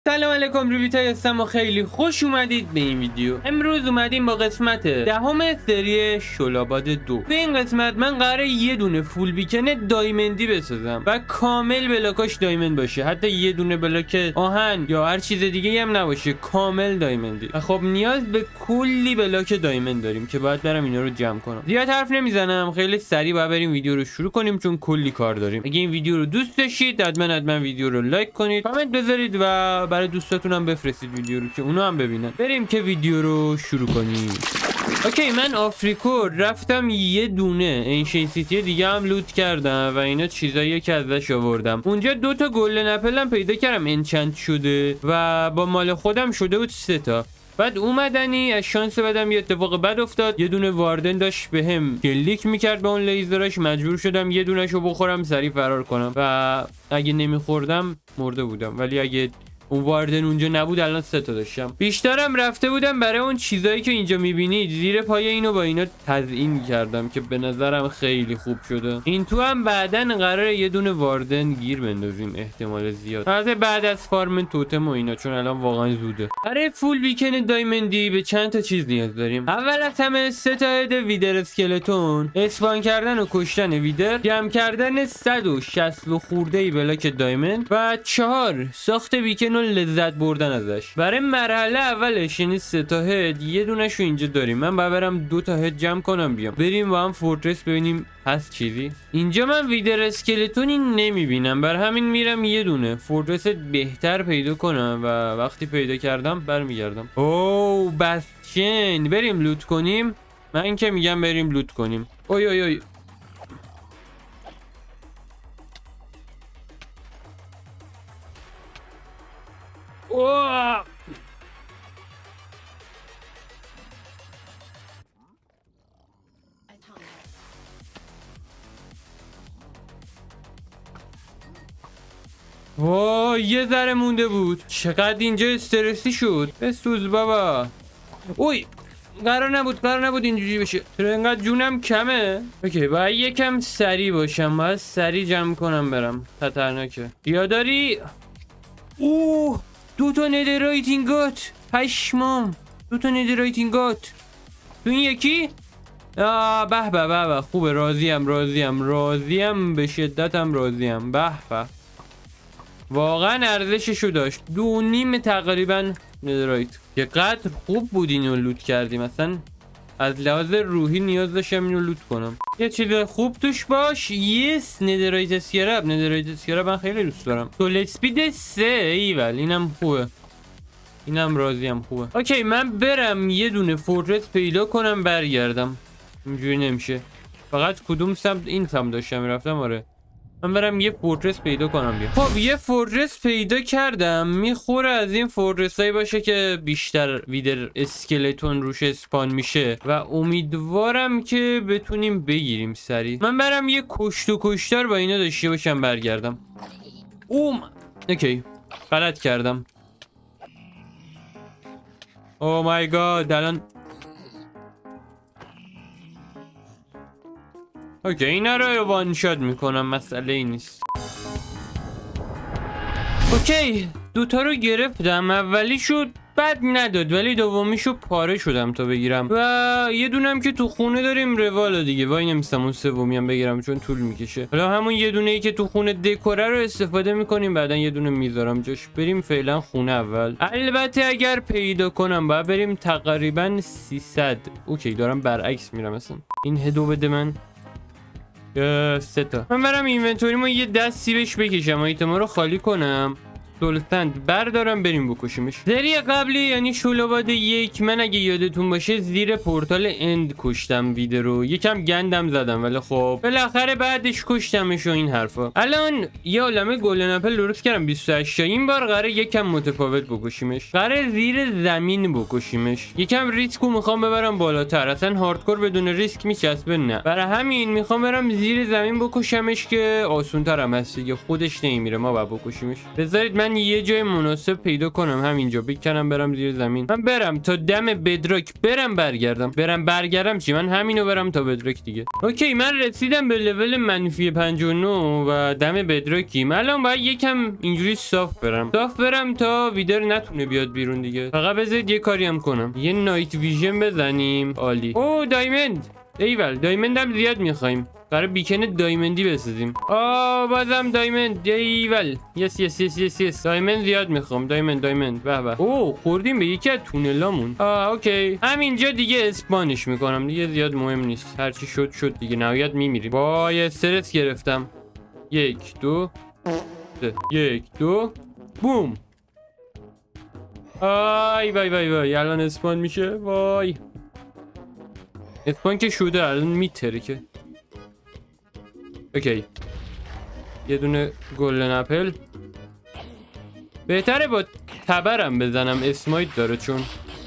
سلام علیکم، رویتای هستم و خیلی خوش اومدید به این ویدیو. امروز اومدیم با قسمت دهم سری شلاباد 2. به این قسمت من قراره یه دونه فول بیکن دایمندی بسازم و کامل بلاکاش دایمند باشه، حتی یه دونه بلاک آهن یا هر چیز دیگه هم نباشه، کامل دایمندی. و خب نیاز به کلی بلاک دایمند داریم که باید برم اینا رو جمع کنم. زیاد حرف نمیزنم، خیلی سریع باید بریم ویدیو رو شروع کنیم چون کلی کار داریم. اگه این ویدیو رو دوست داشتید حتما ویدیو رو لایک کنید، کامنت بذارید و برای دوستاتون هم بفرستید ویدیو رو که اونا هم ببینن. بریم که ویدیو رو شروع کنیم. اوکی، من آفریکو رفتم یه دونه انشین سیتی دیگه هم لوت کردم و اینا چیزایی که ازش آوردم. اونجا 2 تا گلدن اپل هم پیدا کردم انچنت شده و با مال خودم شده بود 3 تا. بعد اومدنی از شانس بدم یه اتفاق بد افتاد، یه دونه واردن داشت بهم کلیک میکرد به اون لیزرش، مجبور شدم یه دونهشو بخورم سریع فرار کنم و اگه نمیخوردم مرده بودم، ولی اگه اون واردن اونجا نبود الان 3 تا داشتم. بیشترم رفته بودم برای اون چیزایی که اینجا میبینید زیر پای اینو با اینا تزیین کردم که به نظرم خیلی خوب شده. این تو هم بعدن قراره یه دونه واردن گیر بندازیم احتمال زیاد، البته بعد از فارم توتم و اینا، چون الان واقعا زوده. برای فول بیکن دایمندی به چند تا چیز نیاز داریم. اول از همه 3 تا هد ویدر اسکلتون، اسپان کردن و کشتن ویدر، جمع کردن 160 خورده بلاک دایمند و 4 ساخت بیکن لذت بردن ازش. برای مرحله اولش یعنی 3 تا هد، یه دونه‌شو اینجا داریم. من باید برم 2 تا هد جمع کنم بیام، بریم با هم فورترس ببینیم هست چیزی. اینجا من ویدر اسکلتونی نمیبینم، بر همین میرم یه دونه فورترس بهتر پیدا کنم و وقتی پیدا کردم برمیگردم. اوه بسچن، بریم لوت کنیم. من که میگم بریم لوت کنیم. اوی اوی اوی، اوه وای یه ذره مونده بود. چقدر اینجا استرسی شد. بسوز بابا. اوی قرار نبود اینجوری بشه. چرا اینقدر جونم کمه؟ اوکی باید یکم سریع باشم، باید سریع جمع کنم برم. خطرناکه. یاداری؟ اوه 2 تا ندرایت اینگات. پشمام 2 تا ندرایت اینگات تو این یکی. به به به به، خوبه. راضیم به شدتم راضیم. به به، واقعا ارزششو داشت. 2.5 تقریبا ندرایت. چقدر خوب بود اینو لوت کردیم. مثلا از لحاظ روحی نیاز داشتم اینو لوت کنم. یه چیز خوب توش باش. یس ندرایت اسکراب. من خیلی دوست دارم. تولید اسپید 3 ایول، اینم خوبه. اینم راضیم، خوبه. اوکی من برم یه دونه فورترس پیدا کنم برگردم. اینجوری نمیشه. فقط کدوم سمت؟ این سمت داشتم میرفتم. آره من برم یه فورترس پیدا کنم بیام. خب یه فورترس پیدا کردم. میخوره از این فورترس هایی باشه که بیشتر ویدر اسکلتون روش اسپان میشه و امیدوارم که بتونیم بگیریم سریع. من برم یه کشت و کشتار با اینا داشته باشم برگردم. اوکی غلط کردم. او مای گاد الان. اوکی اینا رو وان شات میکنم، مسئله ای نیست. اوکی 2 تا رو گرفتم. اولی شد بد نداد ولی دومیشو پاره شدم تا بگیرم و یه دونم که تو خونه داریم روالا دیگه. وای نمیستم اون سومی هم بگیرم چون طول میکشه. حالا همون یه دونه ای که تو خونه دکوره رو استفاده میکنیم، بعدا یه دونه میذارم جاش. بریم فعلا خونه اول. البته اگر پیدا کنم باید بریم تقریبا 300. اوکی دارم برعکس میرم. اصلا این هدو بده من. 3 تا. من برم اینونتوریمو یه دستی بهش بکشم، آیتما رو خالی کنم، سولتند بردارم بریم بکشیمش. سری قبلی یعنی شلاباد 1 من اگه یادتون باشه زیر پورتال اند کشتم ویدر رو. یکم گندم زدم ولی خب بالاخره بعدش کشتمش و این حرفا. الان یه عالمه گلدن اپل درست کردم 28 تا. این بار قراره یکم متفاوت بکشیمش. قراره زیر زمین بکشیمش. یکم ریسکو میخوام ببرم بالاتر. اصلا هاردکور بدون ریسک میچسبه نه. برای همین میخوام برم زیر زمین بکشمش که آسون‌تر هم هست دیگه. خودش نمیره، ما باید بکشیمش. بذارید من من یه جای مناسب پیدا کنم همینجا بکنم برم زیر زمین. من برم تا دم بدراک برم برگردم چی؟ من همینو برم تا بدراک دیگه. اوکی من رسیدم به لول منفی 59 و دم بدراکیم. الان باید یکم اینجوری صاف برم تا ویدر نتونه بیاد بیرون دیگه. فقط بذارید یه کاری هم کنم، یه نایت ویژن بزنیم. عالی. او دایمند، ایول دایمند هم زیاد میخوایم، قرار بیکن دایمندی بسازیم. بازم دایمند، ایول یس دایمند زیاد میخوام. دایمند به به. خوردیم به یکی از تونلامون. اوکی همینجا دیگه اسپانش میکنم دیگه، زیاد مهم نیست، هرچی شد دیگه، نهایت میمیریم. وای استرس گرفتم. 1 2 1 2 بوم. وای الان اسپان میشه. وای اسپان که شده، الان میتره که. اوکی یه دونه گلدن اپل. بهتره با تبرم بزنم، اسمایت داره چون.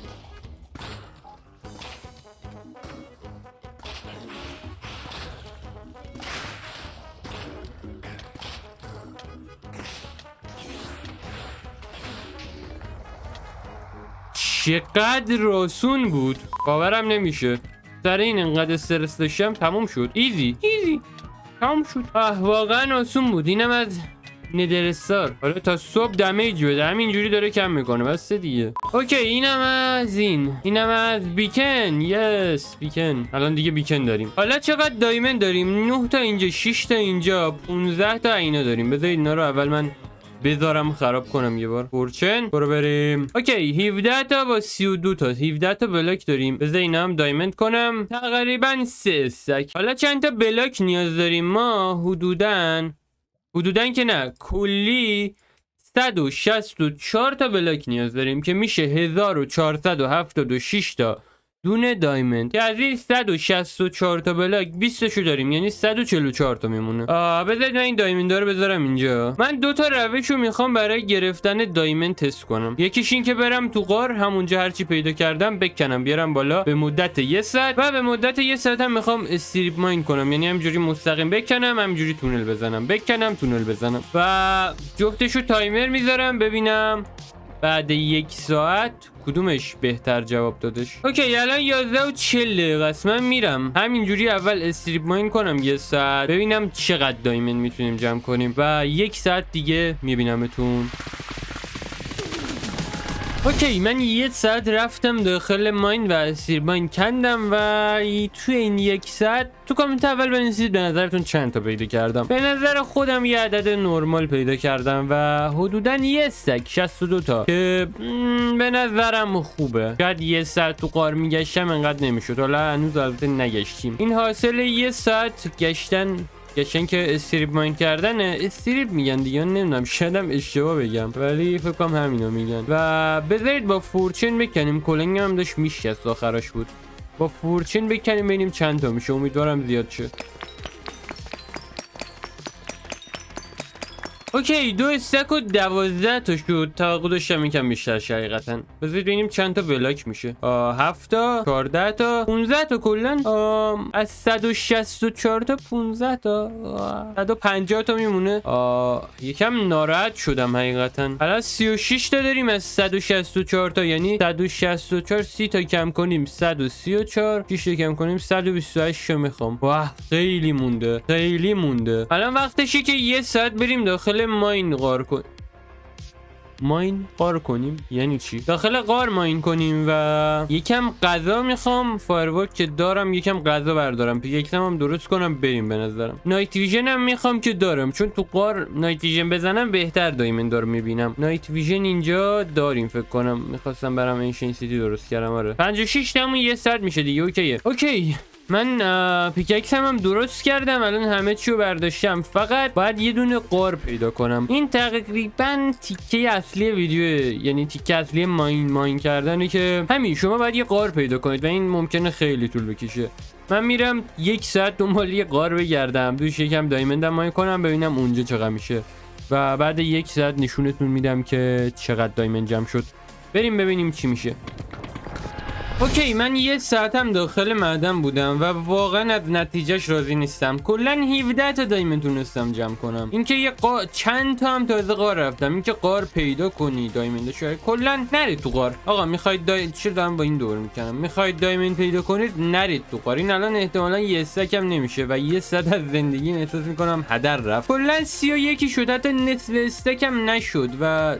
چقدر آسون بود، باورم نمیشه. سر این انقدر استرس داشتم تموم شد. ایزی تموم شد. واقعا آسون بود. اینم از ندرستار. حالا تا صبح دمیج بده، همینجوری داره کم میکنه بس دیگه. اوکی اینم از اینم از بیکن. یس بیکن. الان دیگه بیکن داریم. حالا چقدر دایمند داریم؟ 9 تا اینجا، 6 تا اینجا، 15 تا اینا داریم. بذارید اینا رو اول من بذارم خراب کنم یه بار. فورچن برو بریم. اوکی 17 تا با 32 تا 17 تا بلاک داریم. بذار اینا هم دایمند کنم. تقریبا 3 استک. حالا چند تا بلاک نیاز داریم ما؟ حدوداً که نه، کلی 164 تا بلاک نیاز داریم که میشه 1476 تا دونه دایمند. که از این 164 تا بلاک 20 شو داریم، یعنی 144 تا میمونه. بذارید من این دایمند رو بذارم اینجا. من 2 تا روش رو میخوام برای گرفتن دایمند تست کنم. یکیش این که برم تو غار، همونجا هرچی پیدا کردم بکنم بیارم بالا به مدت 1 ساعت، و به مدت 1 ساعت هم میخوام استریپ ماین کنم، یعنی همینجوری مستقیم بکنم، همینجوری تونل بزنم، تونل بزنم. و جفتشو تایمر میذارم ببینم بعد 1 ساعت کدومش بهتر جواب دادش. اوکی الان 11:40 است. من میرم همینجوری اول استریپ ماین کنم 1 ساعت، ببینم چقدر دایمند میتونیم جمع کنیم و 1 ساعت دیگه میبینمتون. اوکی من 1 ساعت رفتم داخل ماین و استریپ ماین کندم و توی این 1 ساعت تو کامنت اول بنویسید به نظرتون چند تا پیدا کردم. به نظر خودم یه عدد نرمال پیدا کردم و حدوداً 1 استک 62 تا که به نظرم خوبه. شاید 1 ساعت تو غار میگشتم انقدر نمیشد، حالا هنوز البته نگشتیم. این حاصل 1 ساعت گشتن که استریپ ماین کردن. استریپ میگن دیگه، نمیدونم شایدم اشتباه بگم ولی فکر کنم همینو میگن. و بذارید با فورچن بکنیم. کلنگ هم داشت میشکست آخرش بود. با فورچن بکنیم ببینیم چند تا میشه، امیدوارم زیاد شه. اوکی 2 استک و 12 تا شد. توقع داشتم یکم بیشتر شه حقیقتا. بذارید ببینیم چند تا بلاک میشه. 7 تا 14 تا 15 تا کلا. از 164 تا 15 تا 150 تا میمونه. یکم ناراحت شدم حقیقتا. حالا 36 تا داریم از 164 تا، یعنی 164 30 تا کم کنیم 134، 6 تا کم کنیم 128 تا میخوام. واه خیلی مونده. الان وقتشه که 1 ساعت بریم داخل ماین غار کنیم. یعنی چی؟ داخل غار ماین کنیم و یکم غذا میخوام. فایرورک که دارم، یکم غذا بردارم، پیکسم هم درست کنم بریم. به نظرم نایت ویژن هم میخوام که دارم، چون تو غار نایت ویژن بزنم بهتر دایمند دار میبینم. نایت ویژن اینجا داریم فکر کنم. میخواستم برام اینشین سیتی درست کردم. آره 56 تامون 1 ساعت میشه دیگه. اوکی من پیککس هم درست کردم. الان همه چیو برداشتم، فقط باید یه دونه غار پیدا کنم. این تقریبا تیکه اصلی ویدیو، یعنی تیکه اصلی ماین کردنه که همین شما باید یه غار پیدا کنید و این ممکنه خیلی طول بکشه. من میرم 1 ساعت دنبال یه غار بگردم، دوش یکم دایمند ماین کنم ببینم اونجا چقدر میشه و بعد 1 ساعت نشونتون میدم که چقدر دایمند جمع شد. بریم ببینیم چی میشه. اوکی من یه ساعتم داخل معدن بودم و واقعا از نتیجهش راضی نیستم. کلا 17 تا دایمن تونستم جمع کنم. اینکه یه چند تا هم تازه غار رفتم. اینکه غار پیدا کنی دایمند شاید کلا نرید تو غار. آقا میخواید چه دارم با این دور میکنم، میخواید دایمند پیدا کنید نرید تو غار. این الان احتمالاً یه استکم نمیشه و یه ساعت از زندگی احساس میکنم هدر رفت. کلا 31 شد، حتی نصف استکم نشد و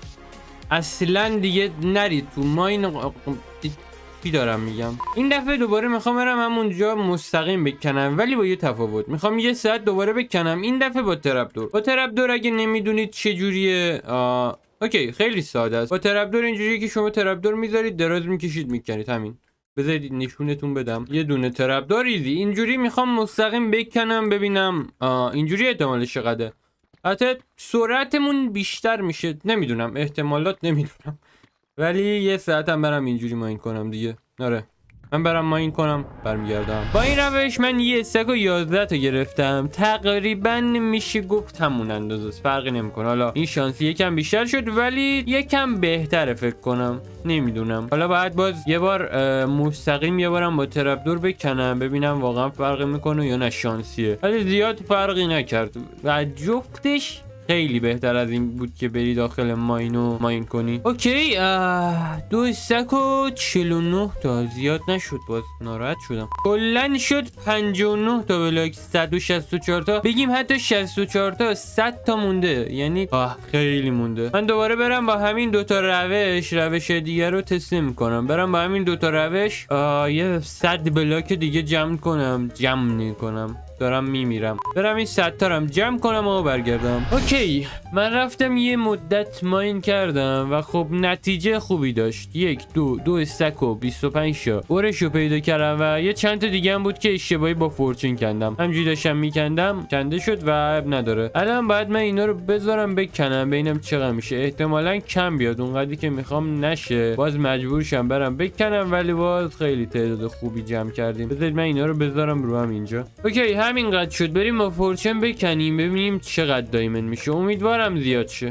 اصلا دیگه نرید تو ماین. چی دارم میگم؟ این دفعه دوباره میخوام برم همونجا مستقیم بکنم، ولی با یه تفاوت. میخوام یه ساعت دوباره بکنم، این دفعه با ترپدور. با ترپدور اگه نمیدونید چه جوریه، اوکی خیلی ساده است. با ترپدور اینجوریه که شما ترپدور میذارید، دراز میکشید میکنید. همین. بذارید نشونتون بدم. یه دونه ترپدور ایزی. اینجوری میخوام مستقیم بکنم ببینم اینجوری احتمالش چقدره. حتی سرعتمون بیشتر میشه، نمیدونم، احتمالات نمیدونم، ولی یه ساعت هم برم اینجوری ماین کنم دیگه. آره من برم ماین کنم برمیگردم. با این روش من یه استک و 11 تا گرفتم. تقریبا میشه گفت همون اندازه است، فرقی نمیکنه. حالا این شانسی یکم بیشتر شد ولی یکم بهتره فکر کنم، نمیدونم. حالا باید باز یه بار مستقیم یه بارم با ترپدور بکنم ببینم واقعا فرقی میکنه یا نه شانسیه. ولی زیاد فرقی نکرد و جفتش خیلی بهتر از این بود که بری داخل ماینو ماین کنی. اوکی 2 استک و 49 تا، زیاد نشد، باز ناراحت شدم. کلن شد 59 تا بلاک، 164 تا بگیم، حتی 64 تا 100 تا مونده، یعنی خیلی مونده. من دوباره برم با همین دوتا روش دیگه رو تسلیم کنم. برم با همین دوتا روش یه 100 بلاک دیگه جمع کنم. دارم میمیرم. برم این 100 تا هم جمع کنم و برگردم. اوکی من رفتم یه مدت ماین کردم و خب نتیجه خوبی داشت. 1 2 استک و 25 تا اورشو پیدا کردم و یه چند تا دیگه هم بود که اشتباهی با فورچون کندم. همینجوری داشتم میکندم کنده شد و عیب نداره. الان بعد من اینا رو بذارم بکنم ببینم چقدر میشه. احتمالاً کم بیاد، اونقدری که میخوام نشه، باز مجبور شم برم بکنم، ولی باز خیلی تعداد خوبی جمع کردیم. بذارید من اینا رو بذارم رو هم اینجا. اوکی همینقدر شد. بریم با فورچن بکنیم ببینیم چقدر دایمن میشه. امیدوارم زیاد شه.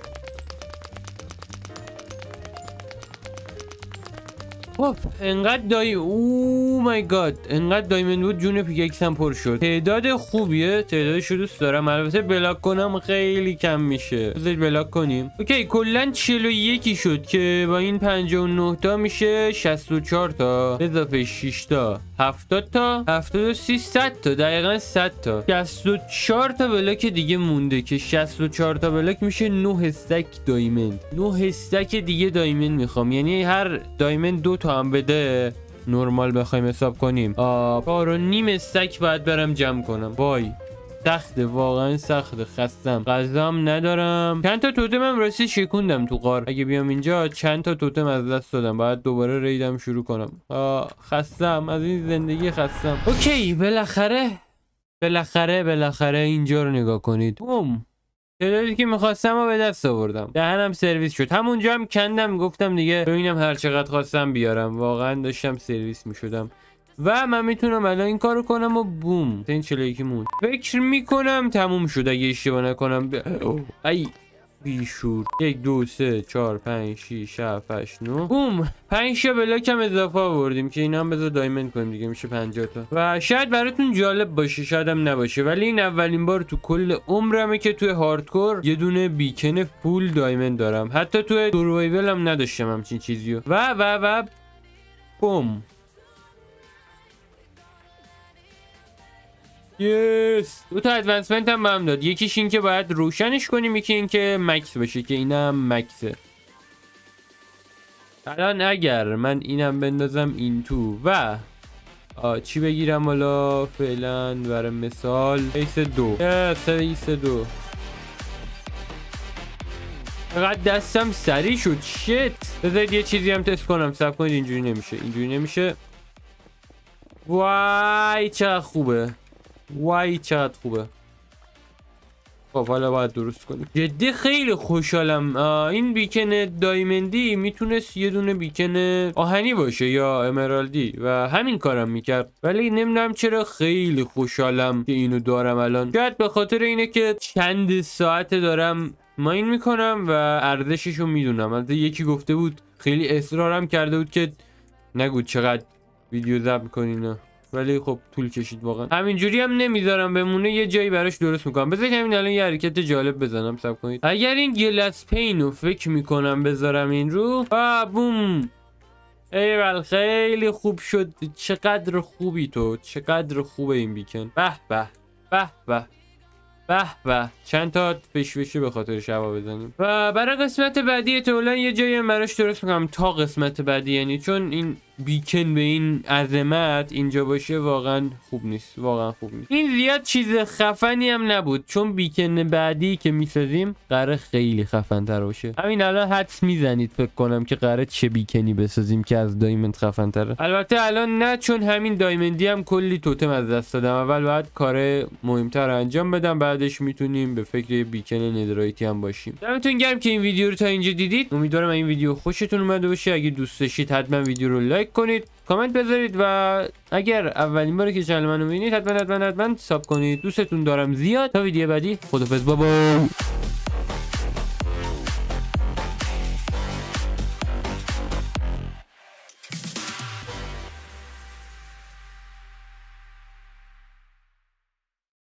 خب انقدر او مای گاد انقدر دایمن بود جون پیککس هم پر شد. تعداد خوبیه، تعدادش رو دوست دارم. البته بلاک کنم خیلی کم میشه. بذارید بلاک کنیم. اوکی کلا 41 شد که با این 59 تا میشه 64 تا اضافه 6 تا 70 تا 73 100 تا، دقیقاً 100 تا. 64 تا بلاک دیگه مونده که 64 تا بلاک میشه 9 استک دایمن. 9 استک دیگه دایمن میخوام، یعنی هر دایمن 2 تا هم بده نورمال بخوایم حساب کنیم 4.5 استک باید برم جمع کنم. وای سخته، واقعا سخته، خستم، غذام ندارم. چند تا توتمم راستی شکوندم تو غار. اگه بیام اینجا چند تا توتم از دست دادم، باید دوباره ریدم شروع کنم. خستم از این زندگی، خستم. اوکی بالاخره اینجا رو نگاه کنید. بوم تعدادی که میخواستم و به دست آوردم. دهنم سرویس شد. همونجا هم کندم، گفتم دیگه ببینم هر چقدر خواستم بیارم. واقعا داشتم سرویس میشدم و من میتونم الان این کارو کنم و بوم. این 41 مون فکر میکنم تموم شد اگه اشتباه نکنم. ای بیشور. 1 2 3 4 5 6 7 8 9 بوم 5 تا بلاک هم اضافه آوردیم که اینا هم بذار دایمند کنیم دیگه، میشه 50 تا. و شاید براتون جالب باشه شاید هم نباشه، ولی این اولین بار تو کل عمرمه که توی هاردکور یه دونه بیکن فول دایمند دارم. حتی توی سروایول هم نداشتم همچین چیزیو. و بوم یس. دو تا ادوانسمنت هم بهم داد. یکیش این که باید روشنش کنیم، یکی این که مکس بشه که اینم مکسه. الان اگر من اینم بندازم این تو و چی بگیرم حالا فعلا برای مثال ایس 2 ایس 2 فقط دستم سریع شد. شت. بذارید یه چیزی هم تست کنم. صبر کنید. اینجوری نمیشه. وای چقدر خوبه. خب حالا باید درست کنیم. جدی خیلی خوشحالم. این بیکن دایمندی میتونست یه دونه بیکن آهنی باشه یا امرالدی و همین کارم میکرد، ولی نمیدونم چرا خیلی خوشحالم که اینو دارم الان. شاید به خاطر اینه که چند ساعت دارم ماین میکنم و ارزششو میدونم. البته یکی گفته بود، خیلی اصرارم کرده بود که نگو چقدر ویدیو ضبط می‌کنین، ولی خب طول کشید واقعا. همینجوری هم نمیذارم بمونه، یه جایی براش درست میکنم. بذارید همین الان یه حرکت جالب بزنم، صبر کنید. اگر این گلس پینو فکر میکنم بذارم این رو، بوم، ایول خیلی خوب شد. چقدر خوبی تو، چقدر خوبه این بیکن. به به به به به به. چند تا فشفشه به خاطر شبا بزنیم. و برای قسمت بعدی احتمالاً یه جایی هم براش درست میکنم تا قسمت بعدی، یعنی چون این بیکن به این عظمت اینجا باشه واقعا خوب نیست، واقعا خوب نیست. این زیاد چیز خفنی هم نبود، چون بیکن بعدی که میسازیم قراره خیلی خفن تر باشه. همین الان حدس میزنید فکر کنم که قراره چه بیکنی بسازیم که از دایموند خفن تره. البته الان نه، چون همین دایموندی هم کلی توتم از دست دادم. اول باید کار مهمتر انجام بدم، بعدش میتونیم به فکر بیکن نترایتی هم باشیم. دمتون گرم که این ویدیو رو تا اینجا دیدید. امیدوارم این ویدیو خوشتون اومده باشه. اگه دوست داشتید حتما ویدیو رو لایک کنید، کامنت بذارید و اگر اولین باره که چنل منو میبینید حتما ساب کنید. دوستتون دارم زیاد. تا ویدیو بعدی، خدافظ بابا.